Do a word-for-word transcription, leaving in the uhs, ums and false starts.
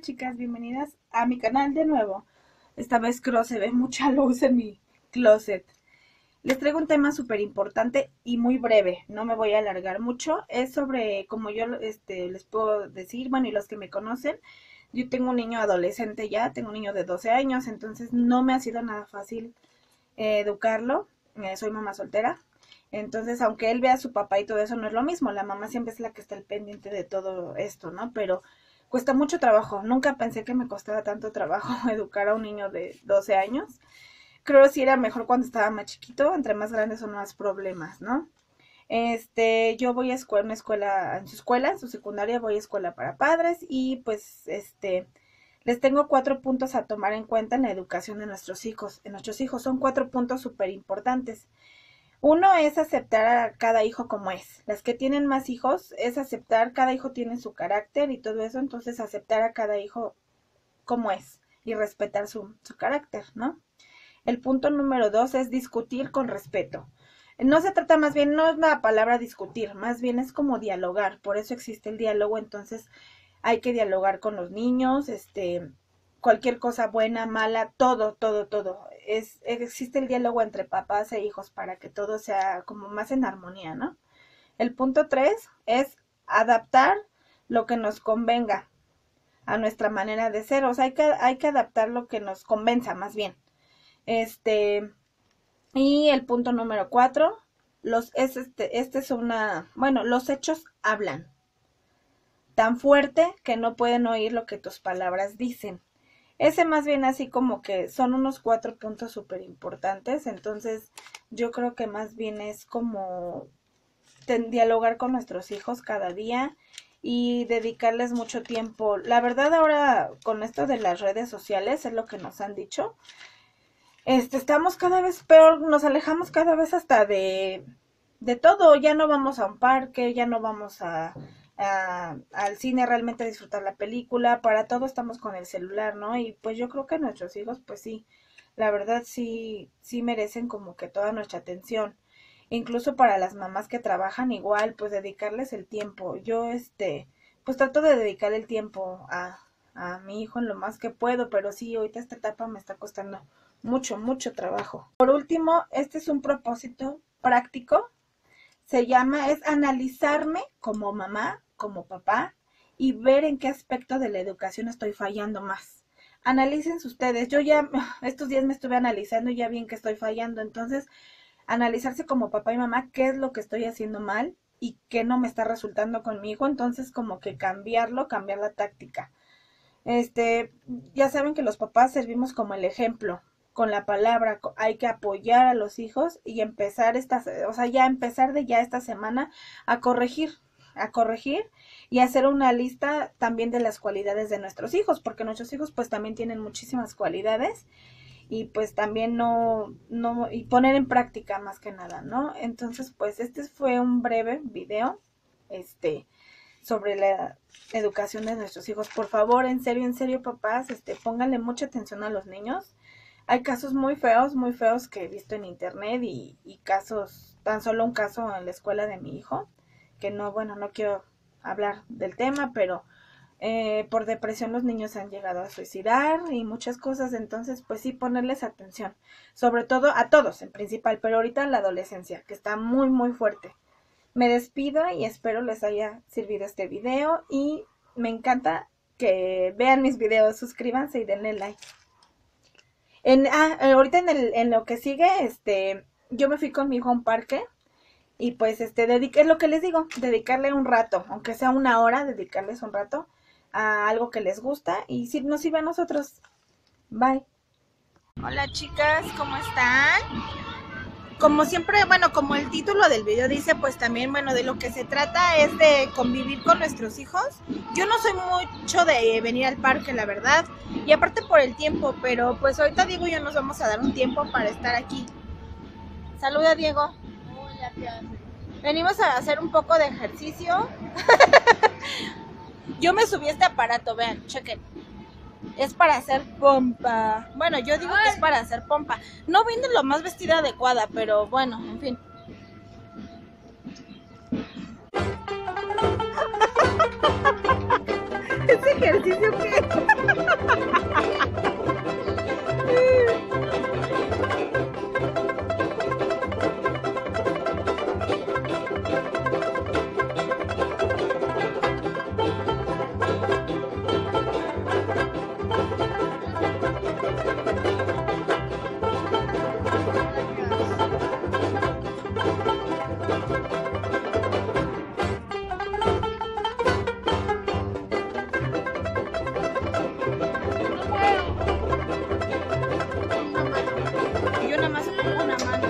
Hola chicas, bienvenidas a mi canal de nuevo. Esta vez creo se ve mucha luz en mi closet. Les traigo un tema súper importante y muy breve, no me voy a alargar mucho. Es sobre, como yo este, les puedo decir, bueno, y los que me conocen, yo tengo un niño adolescente ya, tengo un niño de doce años, entonces no me ha sido nada fácil eh, educarlo. Eh, soy mamá soltera. Entonces, aunque él vea a su papá y todo eso, no es lo mismo. La mamá siempre es la que está al pendiente de todo esto, ¿no? Pero cuesta mucho trabajo. Nunca pensé que me costara tanto trabajo educar a un niño de doce años. Creo que sí era mejor cuando estaba más chiquito. Entre más grandes son más problemas, ¿no? Este, yo voy a escuela, una escuela, en su escuela, en su secundaria, voy a escuela para padres y pues, este, les tengo cuatro puntos a tomar en cuenta en la educación de nuestros hijos. En nuestros hijos son cuatro puntos súper importantes. Uno es aceptar a cada hijo como es. Las que tienen más hijos es aceptar, cada hijo tiene su carácter y todo eso, entonces aceptar a cada hijo como es y respetar su, su carácter, ¿no? El punto número dos es discutir con respeto. No se trata más bien, no es la palabra discutir, más bien es como dialogar, por eso existe el diálogo, entonces hay que dialogar con los niños, este, cualquier cosa buena, mala, todo, todo, todo. Es, existe el diálogo entre papás e hijos para que todo sea como más en armonía, ¿no? El punto tres es adaptar lo que nos convenga a nuestra manera de ser, o sea, hay que, hay que adaptar lo que nos convenza más bien. Este, y el punto número cuatro, los, es este, este es una, bueno, los hechos hablan tan fuerte que no pueden oír lo que tus palabras dicen. Ese más bien así como que son unos cuatro puntos súper importantes, entonces yo creo que más bien es como dialogar con nuestros hijos cada día y dedicarles mucho tiempo. La verdad ahora con esto de las redes sociales es lo que nos han dicho, este, estamos cada vez peor, nos alejamos cada vez hasta de, de todo, ya no vamos a un parque, ya no vamos a... A, al cine realmente a disfrutar la película, para todo estamos con el celular, ¿no? Y pues yo creo que nuestros hijos, pues sí, la verdad sí, sí merecen como que toda nuestra atención, incluso para las mamás que trabajan igual, pues dedicarles el tiempo. Yo, este, pues trato de dedicar el tiempo a, a mi hijo en lo más que puedo, pero sí, ahorita esta etapa me está costando mucho, mucho trabajo. Por último, este es un propósito práctico, se llama, es analizarme como mamá, como papá, y ver en qué aspecto de la educación estoy fallando más. Analícense ustedes, yo ya estos días me estuve analizando y ya vi en qué estoy fallando, entonces analizarse como papá y mamá, qué es lo que estoy haciendo mal y qué no me está resultando con mi hijo, entonces como que cambiarlo, cambiar la táctica. Este, ya saben que los papás servimos como el ejemplo, con la palabra, hay que apoyar a los hijos y empezar esta, o sea, ya empezar de ya esta semana a corregir, a corregir y hacer una lista también de las cualidades de nuestros hijos, porque nuestros hijos pues también tienen muchísimas cualidades y pues también no, no, y poner en práctica más que nada, ¿no? Entonces pues este fue un breve video, este, sobre la educación de nuestros hijos. Por favor, en serio, en serio, papás, este, pónganle mucha atención a los niños. Hay casos muy feos, muy feos que he visto en internet y, y casos, tan solo un caso en la escuela de mi hijo, que no, bueno, no quiero hablar del tema, pero eh, por depresión los niños han llegado a suicidar y muchas cosas, entonces pues sí ponerles atención, sobre todo a todos en principal, pero ahorita en la adolescencia, que está muy muy fuerte. Me despido y espero les haya servido este video y me encanta que vean mis videos, suscríbanse y denle like. En, ah, ahorita en, el, en lo que sigue, este, yo me fui con mi hijo a un parque y pues, este, dediqué, es lo que les digo, dedicarle un rato, aunque sea una hora, dedicarles un rato a algo que les gusta y si nos sirve a nosotros. Bye. Hola chicas, ¿cómo están? Como siempre, bueno, como el título del video dice, pues también, bueno, de lo que se trata es de convivir con nuestros hijos. Yo no soy mucho de venir al parque, la verdad, y aparte por el tiempo, pero pues ahorita Diego y yo nos vamos a dar un tiempo para estar aquí. Saluda, Diego. Hola, ¿qué haces? Venimos a hacer un poco de ejercicio. Yo me subí a este aparato, vean, chequen. Es para hacer pompa. Bueno, yo digo que es para hacer pompa. No vine lo más vestida adecuada, pero bueno, en fin. ¿Ese ejercicio qué? Y yo nada más pongo una mano.